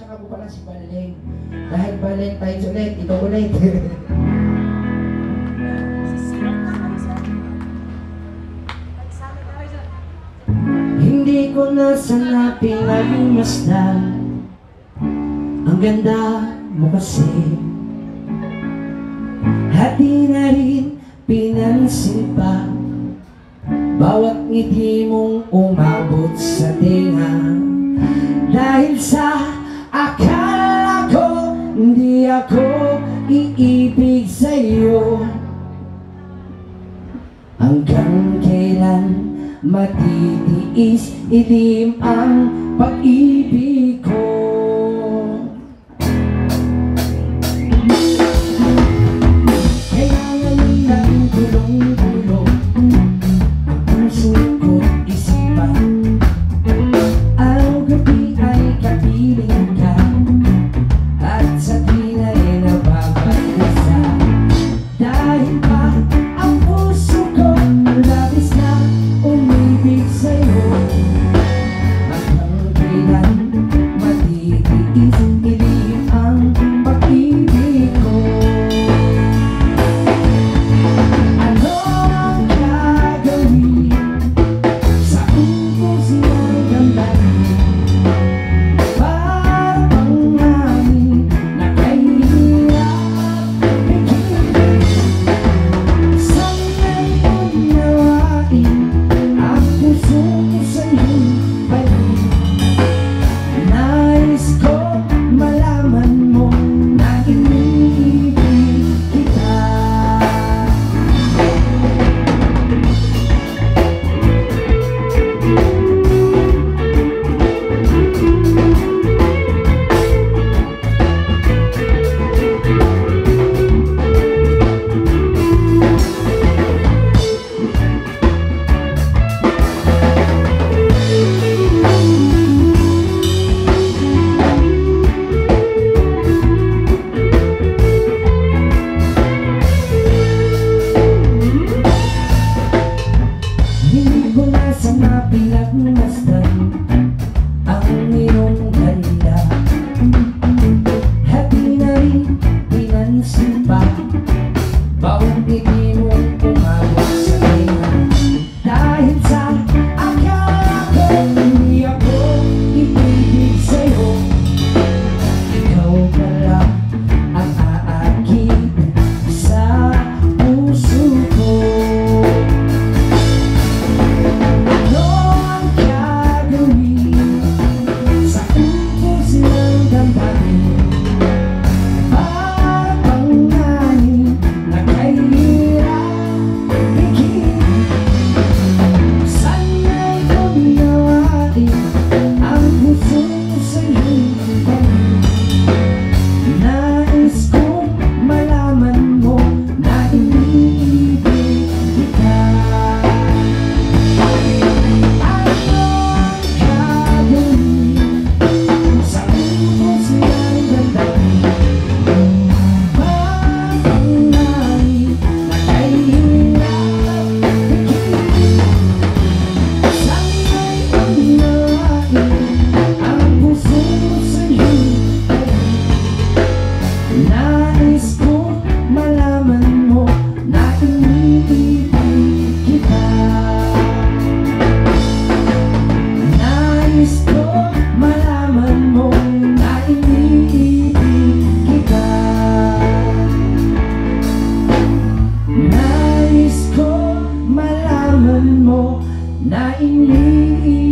tsaka po pala si Baleng. Dahil Valentine's ulit, ikaw ulit. Hindi ko na sana pinagmasdan, ang ganda mo kasi, at di na rin pinansin pa bawat ngiti mong umabot sa tinga. Dahil sa akala ko hindi ako iibig sa'yo, hanggang kailan matitiis idim ang pag-ibig ko. Kailangan ng gulong-gulong ang puso ko't isipan. Ang gabi ay kapiling ka, at sa tuwin ay nababagasa. Dahil pa ang puso ko labis na umibig sa'yo, hanggang kailan matitiis ilim ang pag-ibig ko. Ano ang gagawin sa ubos ng damdamin? Para bang namin na kahirap bigyan? Sana'y unawain ang puso ko sa'yo'y balik. Nais ko malaman mo na iniibig kita. Hindi ko na sana pinagmasdan ang iyong ganda, at di na rin pinansin pa bawat ngiti mong umabot sa tinga. Dahil sa akala ko hindi ako ibibig sa'yo, ikaw pala ang aakit sa puso ko. Ano ang gagawin sa ubos ng damdamin? Para bang namin na kahirap bigyan? Sana'y unawain ang puso ko sa'yo'y balik. Nais kong malaman mo na iniibig kita. Ano ang gagawin sa ubos ng damdamin? Para bang namin na kahirap bigyan? Sana'y unawain ang puso ko sa'yo'y balik. Nais kong malaman mo na iniibig kita. Nais kong malaman mo na iniibig kita. Nais kong malaman mo na iniibig